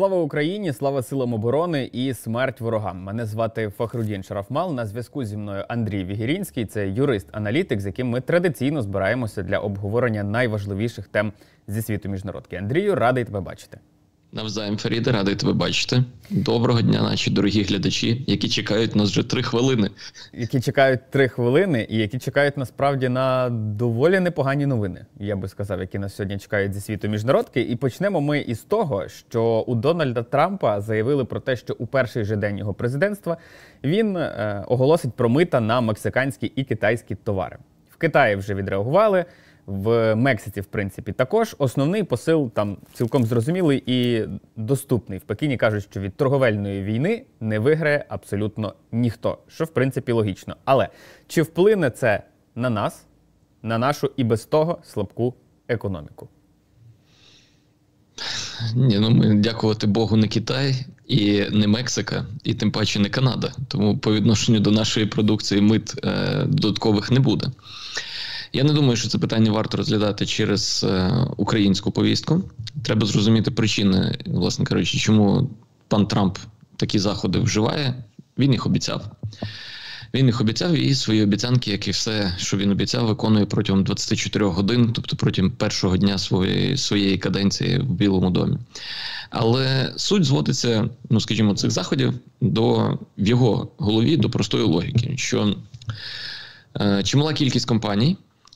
Слава Україні, слава силам оборони і смерть ворогам. Мене звати Фахрудін Шарафмал. На зв'язку зі мною Андрій Вігірінський. Це юрист-аналітик, з яким ми традиційно збираємося для обговорення найважливіших тем зі світу міжнародки. Андрію, радий тебе бачити. Навзаєм, Фаріде, радий тебе бачити. Доброго дня, наші дорогі глядачі, які чекають нас вже 3 хвилини. Які чекають 3 хвилини і які чекають насправді на доволі непогані новини, я би сказав, які нас сьогодні чекають зі світу міжнародки. І почнемо ми із того, що у Дональда Трампа заявили про те, що у перший же день його президентства він оголосить про мита на мексиканські і китайські товари. В Китаї вже відреагували. В Мексиці, в принципі, також. Основний посил там цілком зрозумілий і доступний. В Пекіні кажуть, що від торговельної війни не виграє абсолютно ніхто, що, в принципі, логічно. Але чи вплине це на нас, на нашу і без того слабку економіку? Ні, ми, дякувати Богу, не Китай і не Мексика, і тим паче не Канада. Тому по відношенню до нашої продукції мит додаткових не буде. Я не думаю, що це питання варто розглядати через українську повістку. Треба зрозуміти причини, власне кажучи, чому пан Трамп такі заходи вживає. Він їх обіцяв. Він їх обіцяв і свої обіцянки, як і все, що він обіцяв, виконує протягом 24 годин, тобто протягом першого дня своєї каденції в Білому домі. Але суть зводиться, скажімо, цих заходів в його голові до простої логіки, що чимала кількість компаній,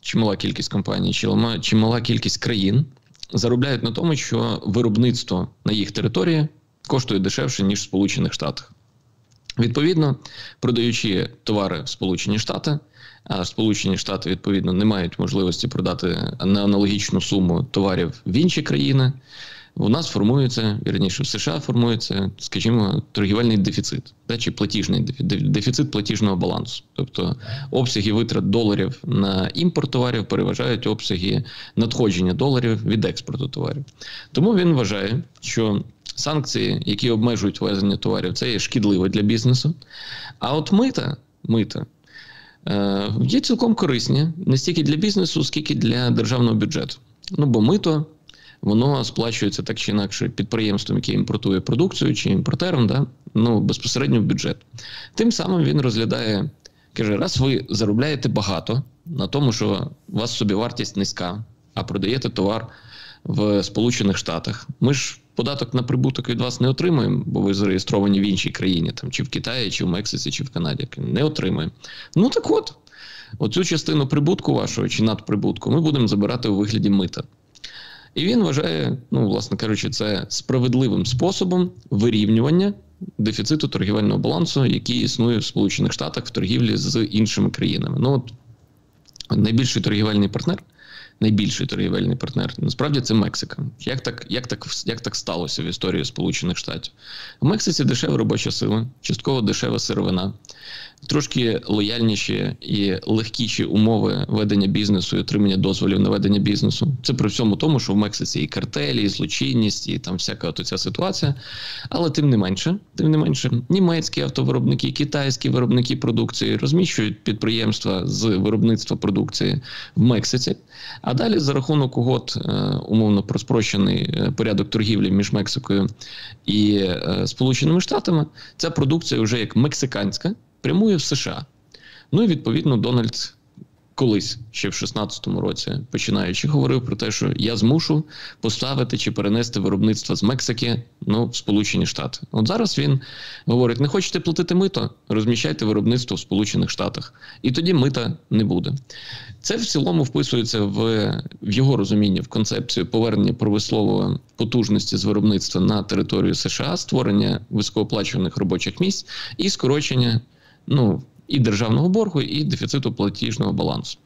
чимала кількість країн заробляють на тому, що виробництво на їх території коштує дешевше, ніж в Сполучених Штатах. Відповідно, продаючи товари в Сполучені Штати, а Сполучені Штати, відповідно, не мають можливості продати на аналогічну суму товарів в інші країни, у нас формується, вірніше в США формується, скажімо, торгівельний дефіцит, чи платіжний дефіцит платіжного балансу. Тобто обсяги витрат доларів на імпорт товарів переважають обсяги надходження доларів від експорту товарів. Тому він вважає, що санкції, які обмежують ввезення товарів, це є шкідливо для бізнесу. А от мита є цілком корисні не стільки для бізнесу, скільки для державного бюджету. Бо мито, воно сплачується так чи інакше підприємством, яке імпортує продукцію, чи імпортером, безпосередньо в бюджет. Тим самим він розглядає, каже, раз ви заробляєте багато на тому, що у вас собівартість низька, а продаєте товар в Сполучених Штатах, ми ж податок на прибуток від вас не отримуємо, бо ви зареєстровані в іншій країні, чи в Китаї, чи в Мексиці, чи в Канаді. Не отримуємо. Так от, оцю частину прибутку вашого, чи надприбутку, ми будемо забирати у вигляді мита. І він вважає, власне кажучи, це справедливим способом вирівнювання дефіциту торгівельного балансу, який існує в Сполучених Штатах в торгівлі з іншими країнами. Найбільший торгівельний партнер, насправді, це Мексика. Як так сталося в історії Сполучених Штатів? В Мексиці дешева робоча сила, частково дешева сировина, трошки лояльніші і легкіші умови ведення бізнесу і отримання дозволів на ведення бізнесу. Це при всьому тому, що в Мексиці і картелі, і злочинність, і там всяка ця ситуація. Але тим не менше, німецькі автовиробники, китайські виробники продукції розміщують підприємства з виробництва продукції в Мексиці. А далі за рахунок угод, умовно, про спрощений порядок торгівлі між Мексикою і Сполученими Штатами, ця продукція вже як мексиканська прямує в США. І відповідно Дональд колись, ще в 16-му році, починаючи, говорив про те, що я змушу поставити чи перенести виробництво з Мексики в Сполучені Штати. От зараз він говорить, не хочете платити мито? Розміщайте виробництво в Сполучених Штатах. І тоді мита не буде. Це в цілому вписується в його розуміння, в концепцію повернення промислової потужності з виробництва на територію США, створення високооплачуваних робочих місць і скорочення і державного боргу, і дефіциту платіжного балансу.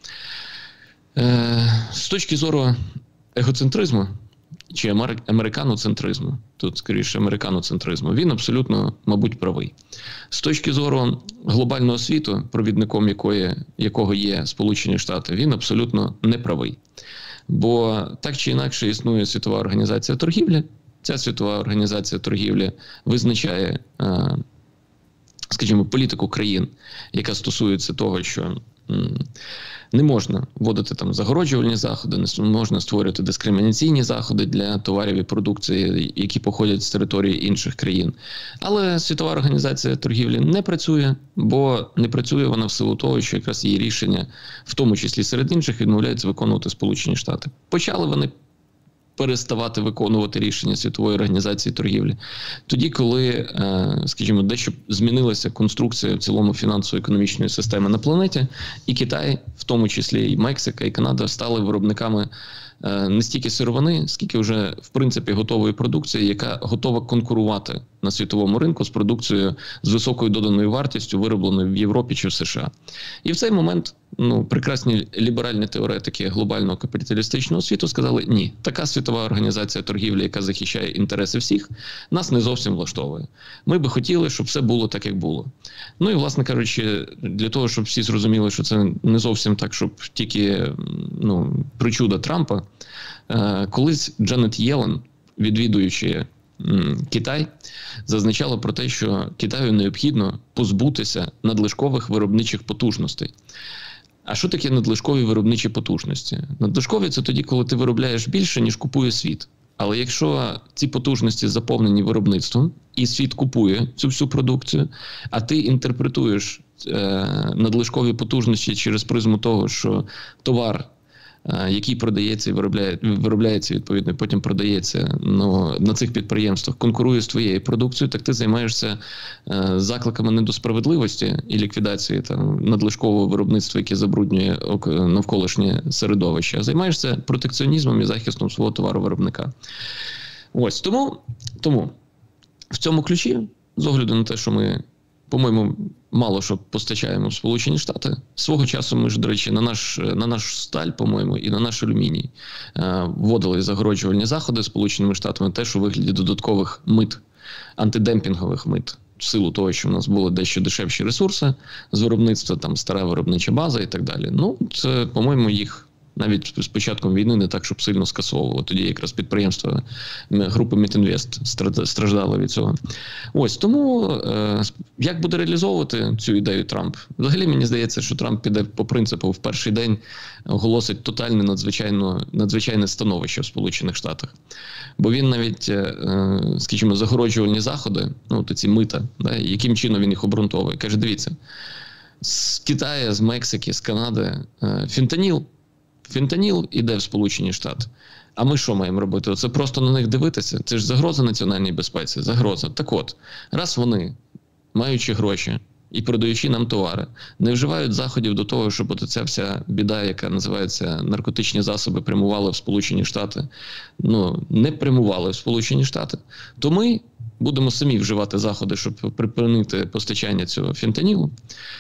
З точки зору егоцентризму чи американоцентризму, тут скоріше американоцентризму, він абсолютно, мабуть, правий. З точки зору глобального світу, провідником якого є Сполучені Штати, він абсолютно не правий. Бо так чи інакше існує Світова організація торгівлі. Ця Світова організація торгівлі визначає, скажімо, політику країн, яка стосується того, що Не можна вводити там загороджувальні заходи, не можна створювати дискримінаційні заходи для товарів і продукції, які походять з території інших країн. Але Світова організація торгівлі не працює, бо не працює вона в силу того, що якраз її рішення, в тому числі серед інших, відмовляються виконувати Сполучені Штати. Почали вони переставати виконувати рішення Світової організації торгівлі. Тоді, коли, скажімо, дещо змінилася конструкція в цілому фінансово-економічної системи на планеті, і Китай, в тому числі і Мексика, і Канада, стали виробниками не стільки сировини, скільки вже, в принципі, готової продукції, яка готова конкурувати на світовому ринку з продукцією з високою доданою вартістю, виробленою в Європі чи в США. І в цей момент прекрасні ліберальні теоретики глобального капіталістичного світу сказали, ні, така Світова організація торгівлі, яка захищає інтереси всіх, нас не зовсім влаштовує. Ми би хотіли, щоб все було так, як було. Ну і, власне кажучи, для того, щоб всі зрозуміли, що це не зовсім так, щоб тільки причуда Трампа, колись Джанет Єлен, відвідуючи Китай, зазначала про те, що Китаю необхідно позбутися надлишкових виробничих потужностей. А що таке надлишкові виробничі потужності? Надлишкові – це тоді, коли ти виробляєш більше, ніж купує світ. Але якщо ці потужності заповнені виробництвом, і світ купує цю всю продукцію, а ти інтерпретуєш надлишкові потужності через призму того, що товар, який продається і виробляється, відповідно, і потім продається на цих підприємствах, конкурує з твоєю продукцією, так ти займаєшся закликами не до справедливості і ліквідації надлишкового виробництва, яке забруднює навколишнє середовище, а займаєшся протекціонізмом і захистом свого товаровиробника. Ось, тому в цьому ключі, з огляду на те, що ми, по-моєму, мало що постачаємо в Сполучені Штати. Свого часу ми ж, до речі, на наш сталь, по-моєму, і на наш алюміній вводили загороджувальні заходи Сполученими Штатами теж у вигляді додаткових мит, антидемпінгових мит. В силу того, що в нас були дещо дешевші ресурси з виробництва, там стара виробнича база і так далі. Це, по-моєму, їх навіть з початком війни не так, щоб сильно скасовувало. Тоді якраз підприємства групи Мітінвест страждали від цього. Ось, тому як буде реалізовувати цю ідею Трамп? Взагалі, мені здається, що Трамп піде по принципу в перший день оголосить тотальне надзвичайне становище в Сполучених Штатах. Бо він навіть, скажімо, загороджувальні заходи, ці мита, яким чином він їх обґрунтовує. Каже, дивіться, з Китаю, з Мексики, з Канади фентаніл іде в Сполучені Штати. А ми що маємо робити? Це просто на них дивитися? Це ж загроза національній безпеці, загроза. Так от, раз вони, маючи гроші і продаючи нам товари, не вживають заходів до того, щоб ця вся біда, яка називається наркотичні засоби, прямували в Сполучені Штати, не прямували в Сполучені Штати, то ми будемо самі вживати заходи, щоб припинити постачання цього фентанілу.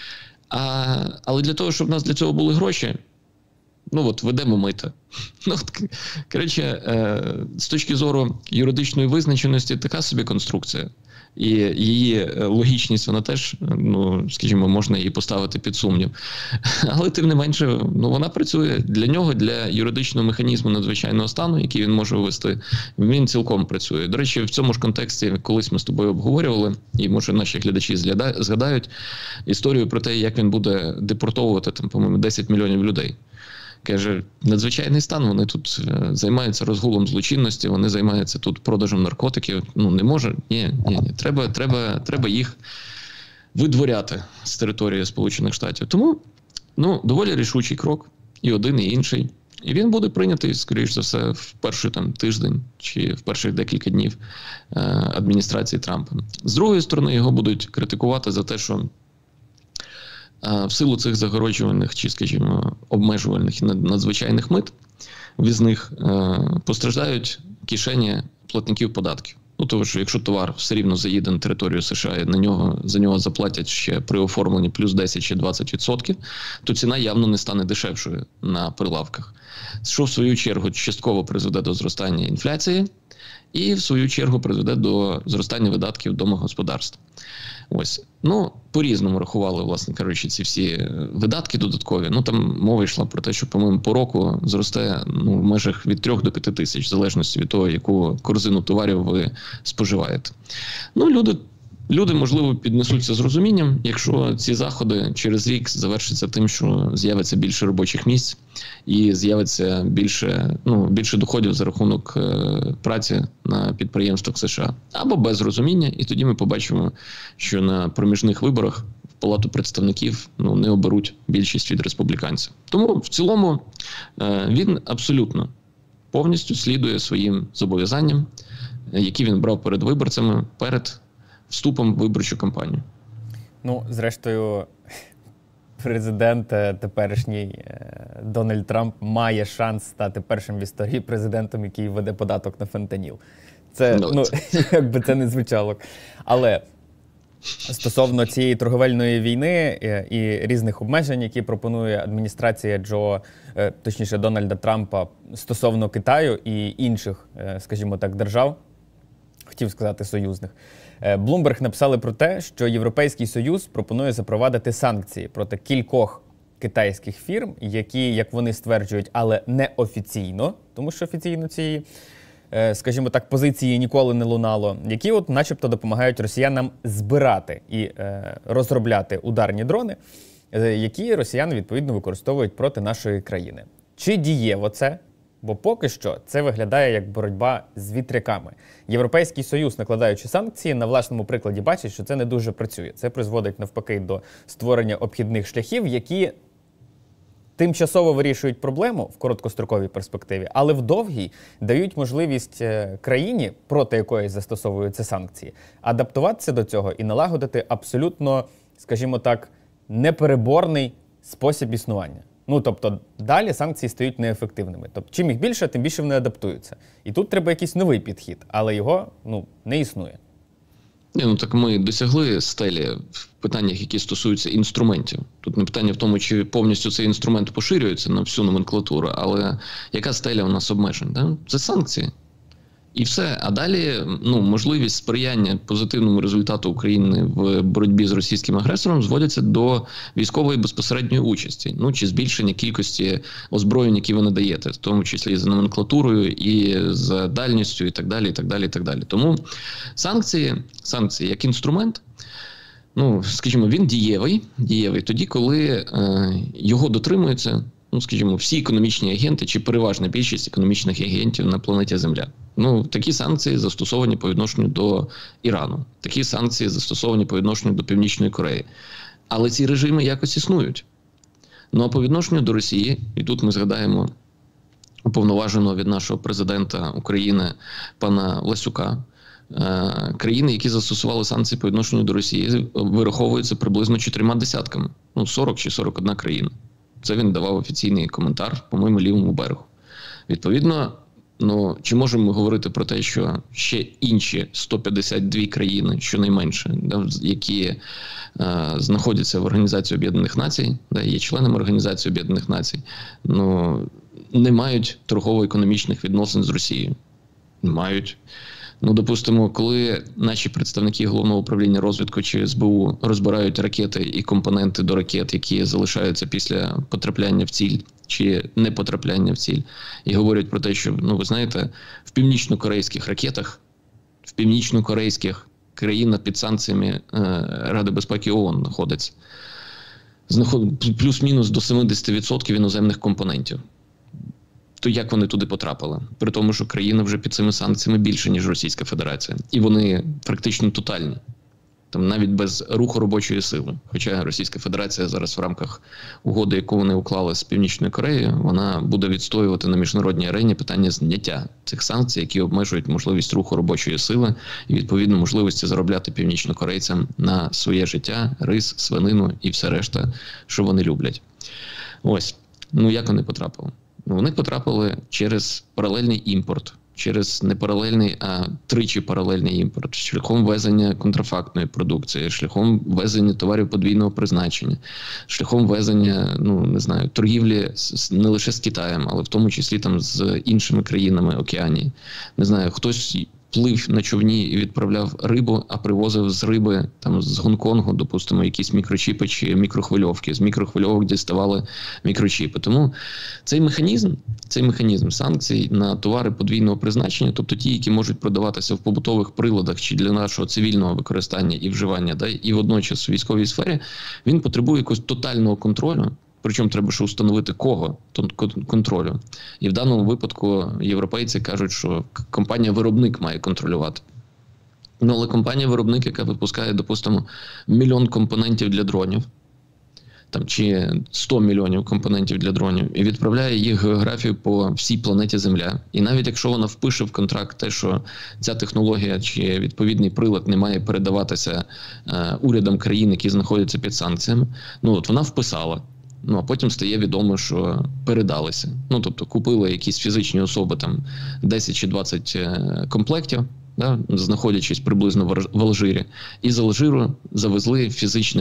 Але для того, щоб в нас для цього були гроші, ведемо мита. Коротше, з точки зору юридичної визначеності, така собі конструкція. І її логічність, вона теж, скажімо, можна її поставити під сумнів. Але тим не менше, вона працює. Для нього, для юридичного механізму надзвичайного стану, який він може ввести, він цілком працює. До речі, в цьому ж контексті колись ми з тобою обговорювали, і, може, наші глядачі згадають історію про те, як він буде депортовувати, по-моєму, 10 мільйонів людей. Каже, надзвичайний стан, вони тут займаються розгулом злочинності, вони займаються тут продажем наркотиків. Не може, ні. Треба їх видворяти з території Сполучених Штатів. Тому, доволі рішучий крок, і один, і інший. І він буде прийнятий, скоріш за все, в перший тиждень чи в перших декілька днів адміністрації Трампа. З другої сторони, його будуть критикувати за те, що в силу цих загороджувальних чи, скажімо, обмежувальних і надзвичайних мит ввізних постраждають кишені платників податків. Тому що якщо товар все рівно заїде на територію США і за нього заплатять ще при оформленні плюс 10 чи 20%, то ціна явно не стане дешевшою на прилавках. Що в свою чергу частково призведе до зростання інфляції і в свою чергу призведе до зростання видатків домогосподарств. Ось. По-різному рахували, власне кажучи, ці всі видатки додаткові. Там мова йшла про те, що, по-моєму, по року зросте в межах від 3 до 5 тисяч, в залежності від того, яку корзину товарів ви споживаєте. Люди Люди, можливо, піднесуться з розумінням, якщо ці заходи через рік завершаться тим, що з'явиться більше робочих місць і з'явиться більше доходів за рахунок праці на підприємствах США. Або без розуміння, і тоді ми побачимо, що на проміжних виборах в Палату представників не оберуть більшість від республіканців. Тому в цілому він абсолютно повністю слідує своїм зобов'язанням, які він брав перед виборцями, перед вступом в виборчу кампанію. Зрештою, президент теперішній Дональд Трамп має шанс стати першим в історії президентом, який введе податок на фентаніл. Це, як би це не звучало. Але стосовно цієї торговельної війни і різних обмежень, які пропонує адміністрація Дональда Трампа стосовно Китаю і інших, скажімо так, держав, хотів сказати союзних, Bloomberg написали про те, що Європейський Союз пропонує запровадити санкції проти кількох китайських фірм, які, як вони стверджують, але неофіційно, тому що офіційно цієї, скажімо так, позиції ніколи не лунало, які начебто допомагають росіянам збирати і розробляти ударні дрони, які росіяни, відповідно, використовують проти нашої країни. Чи дієво це? Бо поки що це виглядає як боротьба з вітряками. Європейський Союз, накладаючи санкції, на власному прикладі бачить, що це не дуже працює. Це призводить навпаки до створення обхідних шляхів, які тимчасово вирішують проблему в короткостроковій перспективі, але в довгій дають можливість країні, проти якої застосовуються санкції, адаптуватися до цього і налагодити абсолютно, скажімо так, непереборний спосіб існування. Тобто, далі санкції стають неефективними. Тобто, чим їх більше, тим більше вони адаптуються. І тут треба якийсь новий підхід, але його, не існує. Так ми досягли стелі в питаннях, які стосуються інструментів. Тут не питання в тому, чи повністю цей інструмент поширюється на всю номенклатуру, але яка стеля у нас обмежень? Да? Це санкції. І все. А далі можливість сприяння позитивному результату України в боротьбі з російським агресором зводяться до військової безпосередньої участі. Чи збільшення кількості озброєнь, які ви надаєте, в тому числі і за номенклатурою, і за дальністю, і так далі, і так далі, і так далі. Тому санкції як інструмент, скажімо, він дієвий тоді, коли його дотримуються, всі економічні агенти чи переважна більшість економічних агентів на планеті Земля. Такі санкції застосовані по відношенню до Ірану. Такі санкції застосовані по відношенню до Північної Кореї. Але ці режими якось існують. А по відношенню до Росії, і тут ми згадаємо уповноваженого від нашого президента України пана Ласюка, країни, які застосували санкції по відношенню до Росії, вираховуються приблизно 4 десятками. 40 чи 41 країна. Це він давав офіційний коментар, по-моєму, лівому берегу. Відповідно, чи можемо ми говорити про те, що ще інші 152 країни, щонайменше, які знаходяться в Організації Об'єднаних Націй, є членами Організації Об'єднаних Націй, не мають торгово-економічних відносин з Росією? Мають. Допустимо, коли наші представники Головного управління розвідки чи СБУ розбирають ракети і компоненти до ракет, які залишаються після потрапляння в ціль чи не потрапляння в ціль, і говорять про те, що, ви знаєте, в північно-корейських ракетах, в північно-корейських країнах під санкціями Ради безпеки ООН знаходиться плюс-мінус до 70% іноземних компонентів. То як вони туди потрапили? При тому, що країна вже під цими санкціями більше, ніж Російська Федерація. І вони практично тотальні. Там навіть без руху робочої сили. Хоча Російська Федерація зараз в рамках угоди, яку вони уклали з Північною Кореєю, вона буде відстоювати на міжнародній арені питання зняття цих санкцій, які обмежують можливість руху робочої сили і, відповідно, можливості заробляти північнокорейцям на своє життя, рис, свинину і все решта, що вони люблять. Ось. Як вони потрапили? Вони потрапили через паралельний імпорт, через не паралельний, а тричі паралельний імпорт, шляхом ввезення контрафактної продукції, шляхом ввезення товарів подвійного призначення, шляхом ввезення, торгівлі не лише з Китаєм, але в тому числі там з іншими країнами Океанії. Хтось плив на човні і відправляв рибу, а привозив з риби там з Гонконгу, допустимо, якісь мікрочіпи чи мікрохвильовки. З мікрохвильовок діставали мікрочіпи. Тому цей механізм санкцій на товари подвійного призначення, тобто ті, які можуть продаватися в побутових приладах чи для нашого цивільного використання і вживання, да, і водночас у військовій сфері, він потребує якогось тотального контролю. Причому треба ще установити кого контролю. І в даному випадку європейці кажуть, що компанія-виробник має контролювати. Ну, але компанія-виробник, яка випускає, допустимо, 1 мільйон компонентів для дронів, там, чи 100 мільйонів компонентів для дронів, і відправляє їх географію по всій планеті Земля. І навіть якщо вона впише в контракт те, що ця технологія чи відповідний прилад не має передаватися урядам країн, які знаходяться під санкціями, ну от вона вписала. Ну, а потім стає відомо, що передалися. Ну, тобто, купили якісь фізичні особи там 10 чи 20 комплектів, да, знаходячись приблизно в Алжирі, і з Алжиру завезли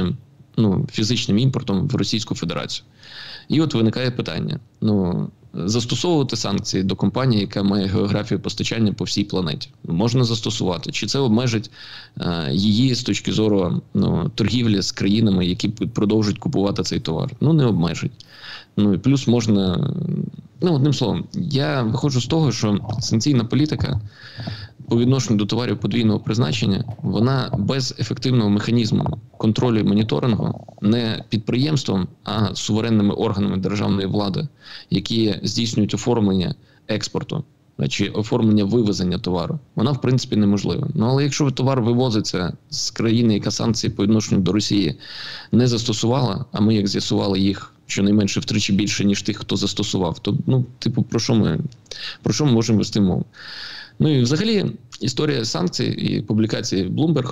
фізичним імпортом в Російську Федерацію. І от виникає питання. Ну, застосовувати санкції до компанії, яка має географію постачання по всій планеті. Можна застосувати. Чи це обмежить її з точки зору торгівлі з країнами, які продовжують купувати цей товар? Ну, не обмежить. Ну, і плюс можна... Ну, одним словом, я виходжу з того, що санкційна політика по відношенню до товарів подвійного призначення, вона без ефективного механізму контролю і моніторингу не підприємством, а суверенними органами державної влади, які здійснюють оформлення експорту чи оформлення вивезення товару, вона, в принципі, неможлива. Ну, але якщо товар вивозиться з країни, яка санкції по відношенню до Росії не застосувала, а ми, як з'ясували, їх щонайменше втричі більше, ніж тих, хто застосував, то, ну, типу, про що ми можемо вести мову? Ну і взагалі історія санкцій і публікації Bloomberg,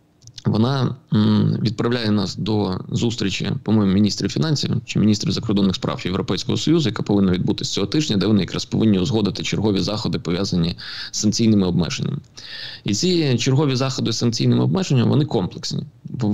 вона відправляє нас до зустрічі, по-моєму, міністрів фінансів чи міністрів закордонних справ Європейського Союзу, яка повинна відбутися цього тижня, де вони якраз повинні узгодити чергові заходи, пов'язані з санкційними обмеженнями. І ці чергові заходи з санкційними обмеженнями, вони комплексні.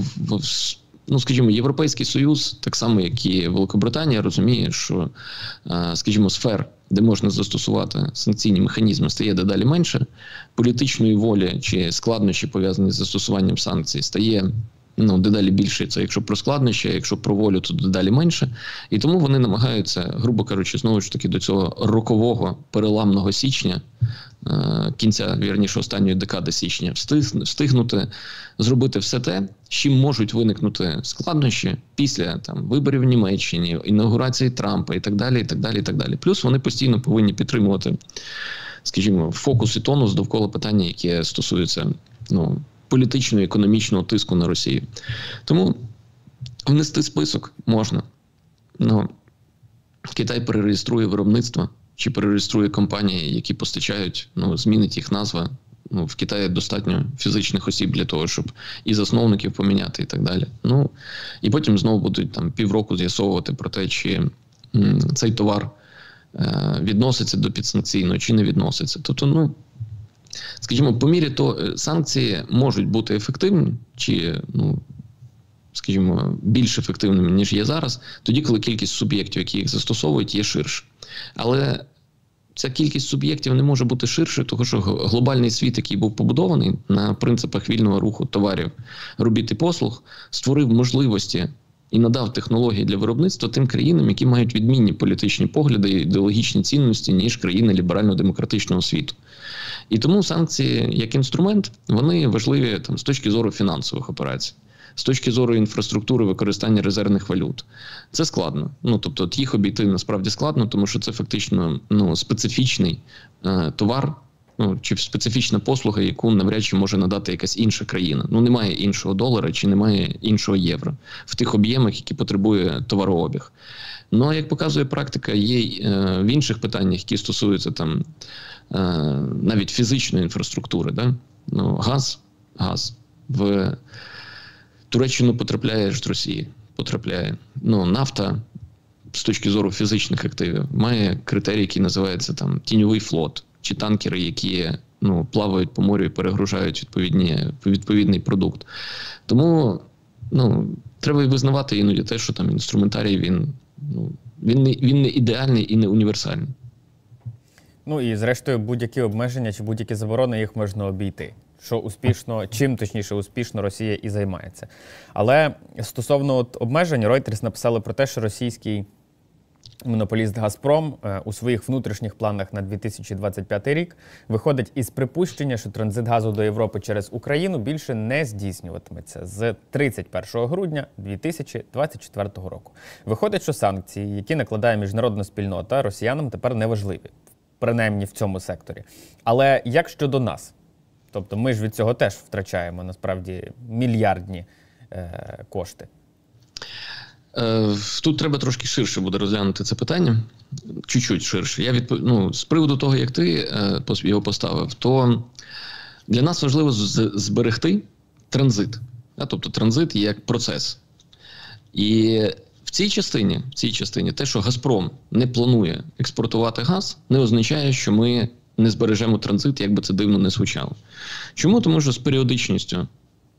Ну, скажімо, Європейський Союз, так само, як і Великобританія, розуміє, що, скажімо, сфер, де можна застосувати санкційні механізми, стає дедалі менше, політичної волі чи складнощі, пов'язані з застосуванням санкцій, стає дедалі більше. Це якщо про складнощі, а якщо про волю, то дедалі менше. І тому вони намагаються, грубо кажучи, знову ж таки, до цього рокового переламного січня, кінця, вірніше, останньої декади січня, встигнути зробити все те, з чим можуть виникнути складнощі після виборів в Німеччині, інаугурації Трампа і так далі, і так далі, і так далі. Плюс вони постійно повинні підтримувати, скажімо, фокус і тонус довкола питання, яке стосується, політичного, економічного тиску на Росію. Тому внести список можна. Китай перереєструє виробництво чи перереєструє компанії, які постачають, змінить їх назва. В Китаї достатньо фізичних осіб для того, щоб і засновників поміняти і так далі. І потім знову будуть півроку з'ясовувати про те, чи цей товар відноситься до підсанкційного, чи не відноситься. Тобто, скажімо, по мірі санкції можуть бути ефективні, чи, скажімо, більш ефективними, ніж є зараз, тоді, коли кількість суб'єктів, які їх застосовують, є ширше. Але ця кількість суб'єктів не може бути ширше, тому що глобальний світ, який був побудований на принципах вільного руху товарів, робіт і послуг, створив можливості і надав технології для виробництва тим країнам, які мають відмінні політичні погляди і ідеологічні цінності, ніж країни ліберально-демократичного світу. І тому санкції як інструмент, вони важливі з точки зору фінансових операцій, з точки зору інфраструктури використання резервних валют. Це складно. Тобто їх обійти насправді складно, тому що це фактично специфічний товар, чи специфічна послуга, яку навряд чи може надати якась інша країна. Немає іншого долара чи немає іншого євро в тих об'ємах, які потребує товарообіг. А як показує практика, є в інших питаннях, які стосуються навіть фізичної інфраструктури. Да? Газ в Туреччину потрапляє з Росії. Потрапляє. Нафта з точки зору фізичних активів має критерій, який називається тіньовий флот, чи танкери, які плавають по морю і перегружають відповідний продукт. Тому треба і визнавати іноді те, що інструментарій він не ідеальний і не універсальний. Ну і зрештою будь-які обмеження чи будь-які заборони їх можна обійти. Що успішно, чим точніше успішно Росія і займається. Але стосовно обмежень, Reuters написали про те, що російський монополіст «Газпром» у своїх внутрішніх планах на 2025 рік виходить із припущення, що транзит газу до Європи через Україну більше не здійснюватиметься з 31 грудня 2024 року. Виходить, що санкції, які накладає міжнародна спільнота, росіянам тепер не важливі, принаймні в цьому секторі. Але як щодо нас? Тобто ми ж від цього теж втрачаємо, насправді, мільярдні кошти. Тут треба трошки ширше буде розглянути це питання. Чуть-чуть ширше. З приводу того, як ти його поставив, то для нас важливо зберегти транзит. Тобто транзит як процес. І в цій частині те, що «Газпром» не планує експортувати газ, не означає, що ми не збережемо транзит, як би це дивно не звучало. Чому? Тому що з періодичністю,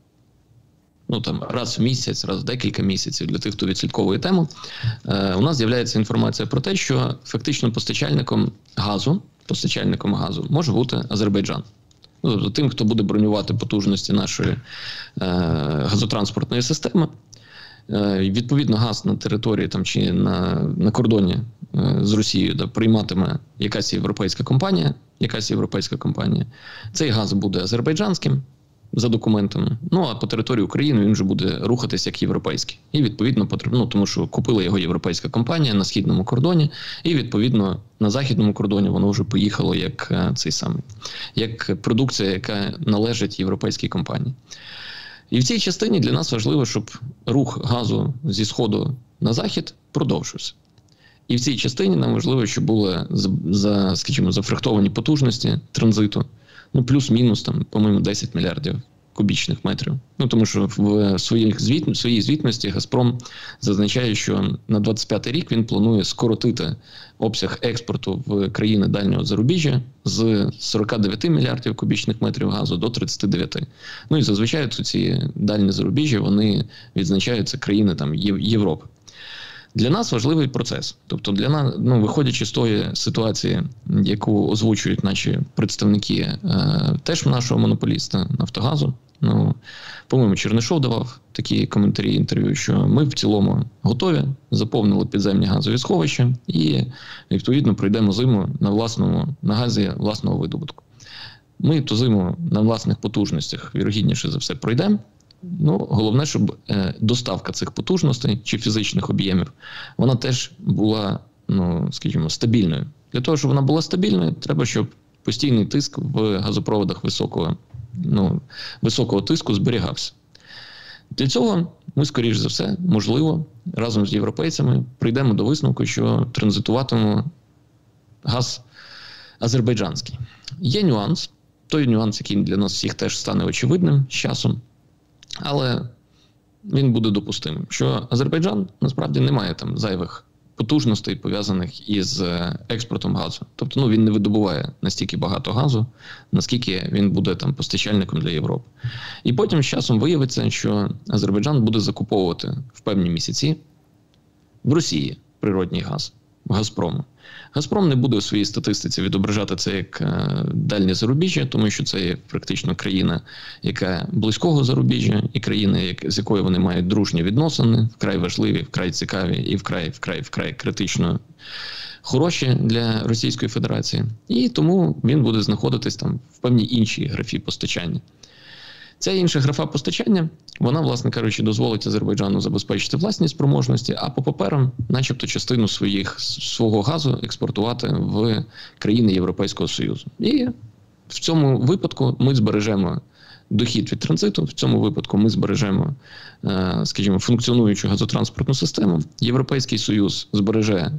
раз в місяць, раз в декілька місяців, для тих, хто відслідковує тему, у нас з'являється інформація про те, що фактично постачальником газу може бути Азербайджан. Тобто тим, хто буде бронювати потужності нашої газотранспортної системи, відповідно, газ на території чи на кордоні з Росією прийматиме якась європейська компанія. Цей газ буде азербайджанським за документами, а по території України він вже буде рухатись як європейський. І відповідно тому що купила його європейська компанія на східному кордоні, і відповідно на західному кордоні воно вже поїхало як продукція, яка належить європейській компанії. І в цій частині для нас важливо, щоб рух газу зі сходу на захід продовжився. І в цій частині нам важливо, щоб були зафрахтовані потужності транзиту, плюс-мінус, по-моєму, 10 мільярдів кубічних метрів. Тому що в своїй звітності «Газпром» зазначає, що на 25 рік він планує скоротити обсяг експорту в країни дальнього зарубіжжя з 49 мільярдів кубічних метрів газу до 39. І зазвичай ці дальні зарубіжжя, вони відзначаються країни Європи. Для нас важливий процес. Тобто для нас, виходячи з тої ситуації, яку озвучують наші представники теж нашого монополіста «Нафтогазу», по-моєму, Чернишов давав такі коментарі, інтерв'ю, що ми в цілому готові, заповнили підземні газові сховища і, відповідно, пройдемо зиму на газі власного видобутку. Ми ту зиму на власних потужностях, вірогідніше за все, пройдемо. Головне, щоб доставка цих потужностей чи фізичних об'ємів, вона теж була, стабільною. Для того, щоб вона була стабільною, треба, щоб постійний тиск в газопроводах високого тиску зберігався. Для цього ми, скоріш за все, можливо, разом з європейцями прийдемо до висновку, що транзитуватимемо газ азербайджанський. Є нюанс, той нюанс, який для нас всіх теж стане очевидним з часом, але він буде допустимим, що Азербайджан насправді не має зайвих потужностей, пов'язаних із експортом газу. Тобто, він не видобуває настільки багато газу, наскільки він буде постачальником для Європи. І потім з часом виявиться, що Азербайджан буде закуповувати в певні місяці в Росії природній газ, в «Газпрому». «Газпром» не буде у своїй статистиці відображати це як дальнє зарубіжжя, тому що це є практично країна, яка близького зарубіжжя, і країна, з якою вони мають дружні відносини, вкрай важливі, вкрай цікаві і вкрай критично хороші для Російської Федерації. І тому він буде знаходитись в певній іншій графі постачання. Ця інша графа постачання, вона, власне кажучи, дозволить Азербайджану забезпечити власні спроможності, а по паперам, начебто, частину свого газу експортувати в країни Європейського Союзу. І в цьому випадку ми збережемо дохід від транзиту, в цьому випадку ми збережемо, функціонуючу газотранспортну систему. Європейський Союз збереже,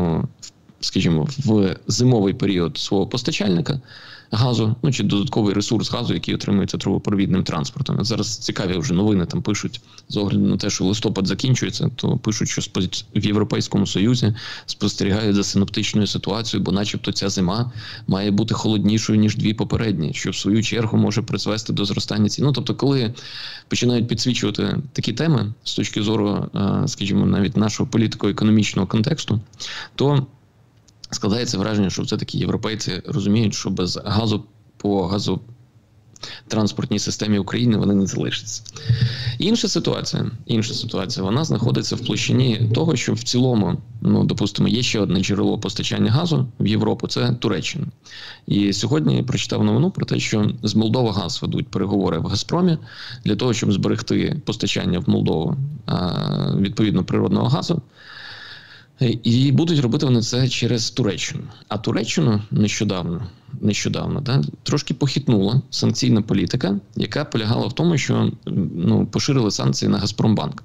в зимовий період свого постачальника газу, чи додатковий ресурс газу, який отримується трубопровідним транспортом. Зараз цікаві вже новини пишуть, з огляду на те, що листопад закінчується, то пишуть, що в Європейському Союзі спостерігають за синоптичною ситуацією, бо начебто ця зима має бути холоднішою, ніж дві попередні, що в свою чергу може призвести до зростання цін. Тобто, коли починають підсвічувати такі теми з точки зору, навіть нашого політико-економічного контексту, то складається враження, що все-таки європейці розуміють, що без газу по газотранспортній системі України вони не залишаться. Інша ситуація, вона знаходиться в площині того, що в цілому, допустимо, є ще одне джерело постачання газу в Європу – це Туреччина. І сьогодні я прочитав новину про те, що з Молдова газ ведуть переговори в «Газпромі» для того, щоб зберегти постачання в Молдову відповідно природного газу. І будуть робити вони це через Туреччину. А Туреччину нещодавно трошки похитнула санкційна політика, яка полягала в тому, що поширили санкції на Газпромбанк.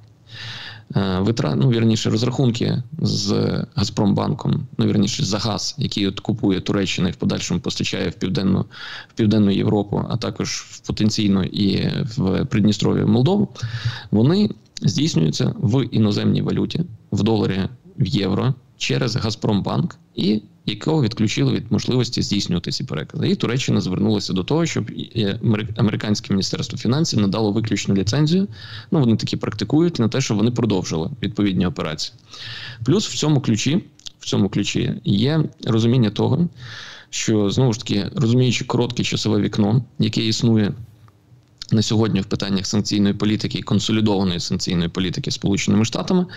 Розрахунки з Газпромбанком, за газ, який купує Туреччина і в подальшому постачає в Південну Європу, а також потенційно і в Придністров'я, Молдову, вони здійснюються в іноземній валюті, в доларі, в євро, через Газпромбанк, і якого відключили від можливості здійснювати ці перекази. І Туреччина звернулася до того, щоб американське міністерство фінансів надало виключну ліцензію, вони такі практикують, на те, що вони продовжили відповідні операції. Плюс в цьому ключі є розуміння того, що, знову ж таки, розуміючи коротке часове вікно, яке існує на сьогодні в питаннях санкційної політики і консолідованої санкційної політики Сполученими Штатами,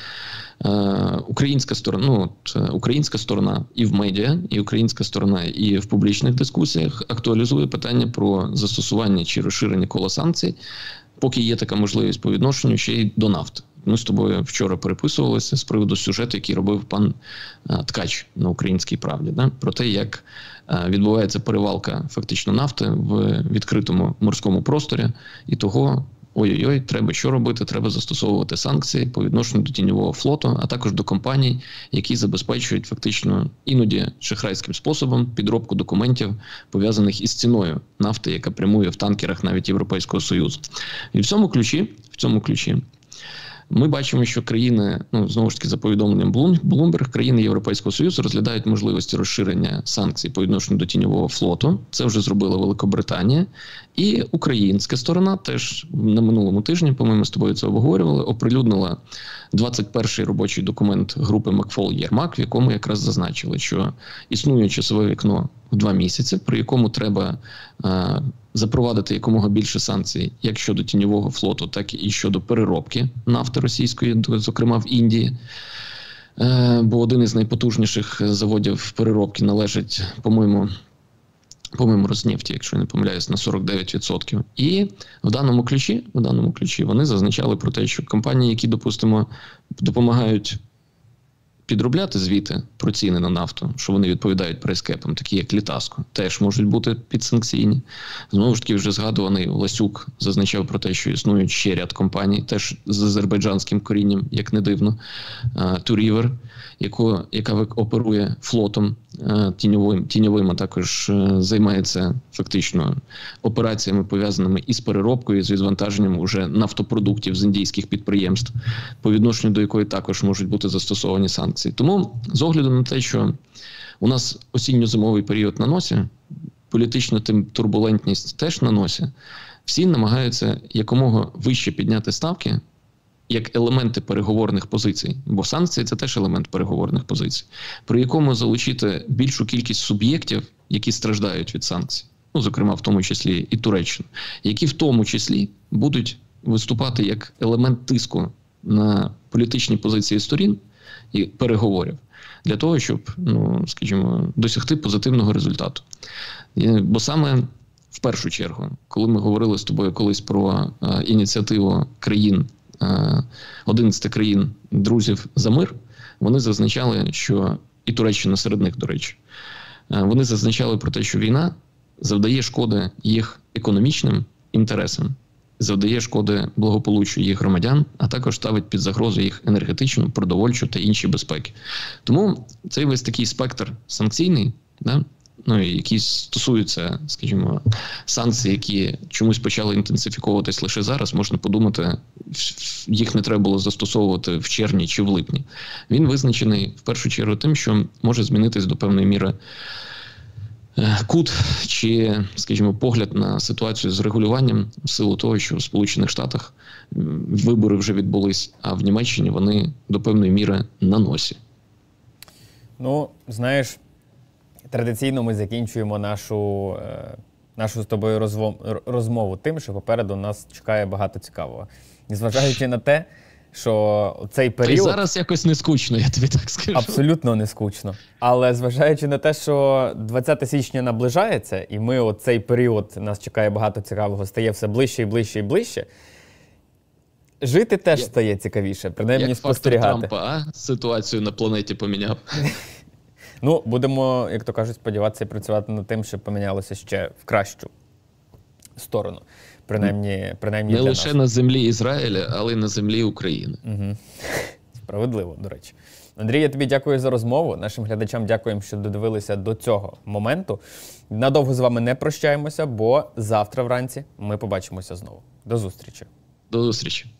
українська сторона і в медіа, і українська сторона і в публічних дискусіях актуалізує питання про застосування чи розширення кола санкцій, поки є така можливість по відношенню ще й до нафти. Ми з тобою вчора переписувалися з приводу сюжету, який робив пан Ткач на «Українській правді», про те, як відбувається перевалка фактично нафти в відкритому морському просторі, і того, треба що робити, треба застосовувати санкції по відношенню до тіньового флоту, а також до компаній, які забезпечують фактично іноді шахрайським способом підробку документів, пов'язаних із ціною нафти, яка прямує в танкерах навіть Європейського Союзу. І в цьому ключі ми бачимо, що країни, знову ж таки, за повідомленням Bloomberg, країни Європейського Союзу розглядають можливості розширення санкцій по відношенню до тіньового флоту. Це вже зробила Великобританія. І українська сторона теж на минулому тижні, по-моєму, з тобою це обговорювали, оприлюднила 21-й робочий документ групи Макфол-Єрмак, в якому якраз зазначили, що існує часове вікно в 2 місяці, при якому треба запровадити якомога більше санкцій як щодо тіньового флоту, так і щодо переробки нафти російської, зокрема в Індії. Бо один із найпотужніших заводів переробки належить, по-моєму, Роснефті, якщо я не помиляюсь, на 49%. І в даному ключі вони зазначали про те, що компанії, які, допустимо, допомагають підробляти звіти про ціни на нафту, що вони відповідають прайскепам, такі як Літаско, теж можуть бути підсанкційні. Знову ж таки, вже згадуваний Ласюк зазначав про те, що існують ще ряд компаній, теж з азербайджанським корінням, як не дивно, Турівер, яка оперує флотом тіньовим, а також займається фактично операціями, пов'язаними із переробкою, з відвантаженням уже нафтопродуктів з індійських підприємств, по відношенню до якої також можуть бути застосовані санкції. Тому, з огляду на те, що у нас осінньо-зимовий період на носі, політична турбулентність теж на носі, всі намагаються якомога вище підняти ставки, як елементи переговорних позицій, бо санкції – це теж елемент переговорних позицій, при якому залучити більшу кількість суб'єктів, які страждають від санкцій, зокрема в тому числі і Туреччину, які в тому числі будуть виступати як елемент тиску на політичні позиції сторін і переговорів, для того, щоб, досягти позитивного результату. Бо саме в першу чергу, коли ми говорили з тобою колись про ініціативу країн, 11 країн друзів за мир, вони зазначали, що і Туреччина серед них, до речі, вони зазначали про те, що війна завдає шкоди їх економічним інтересам, завдає шкоди благополуччю їх громадян, а також ставить під загрозу їх енергетичну, продовольчу та інші безпеки. Тому цей весь такий спектр санкційний, які стосуються, скажімо, санкцій, які чомусь почали інтенсифіковуватись лише зараз, можна подумати, їх не треба було застосовувати в червні чи в липні. Він визначений в першу чергу тим, що може змінитись до певної міри кут чи, скажімо, погляд на ситуацію з регулюванням в силу того, що в Сполучених Штатах вибори вже відбулись, а в Німеччині вони до певної міри на носі. Знаєш, Традиційно ми закінчуємо нашу з тобою розмову тим, що попереду нас чекає багато цікавого. Незважаючи на те, що цей період... І зараз якось не скучно, я тобі так скажу. Абсолютно не скучно. Але зважаючи на те, що 20 січня наближається, і ми цей період, нас чекає багато цікавого, стає все ближче і ближче і ближче, жити теж стає цікавіше, принаймні спостерігати. Як фактор Трампа, ситуацію на планеті поміняв. Ну, будемо, як то кажуть, сподіватися і працювати над тим, щоб помінялося ще в кращу сторону. Принаймні не лише на землі Ізраїля, але й на землі України. Угу. Справедливо, до речі. Андрій, я тобі дякую за розмову. Нашим глядачам дякуємо, що додивилися до цього моменту. Надовго з вами не прощаємося, бо завтра вранці ми побачимося знову. До зустрічі. До зустрічі.